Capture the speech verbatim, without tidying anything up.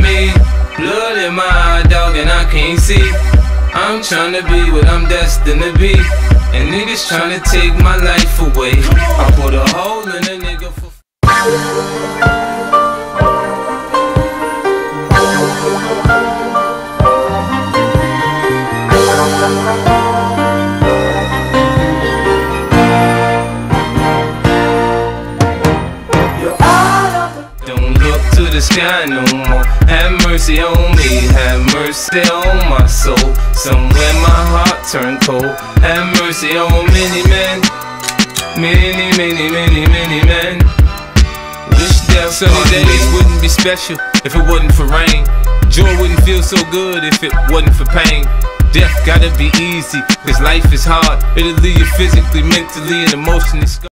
me. Blood in my eye, dog, and I can't see. I'm tryna be what I'm destined to be, and niggas tryna take my life away. I put a hole in a nigga for Don't look to the sky no more. Have mercy on me, have mercy on my soul. Somewhere my heart turned cold. Have mercy on many men, many, many, many, many men. Wish death sunny days wouldn't be special if it wasn't for rain. Joy wouldn't feel so good if it wasn't for pain. Death gotta be easy, cause life is hard. It'll leave you physically, mentally, and emotionally scarred.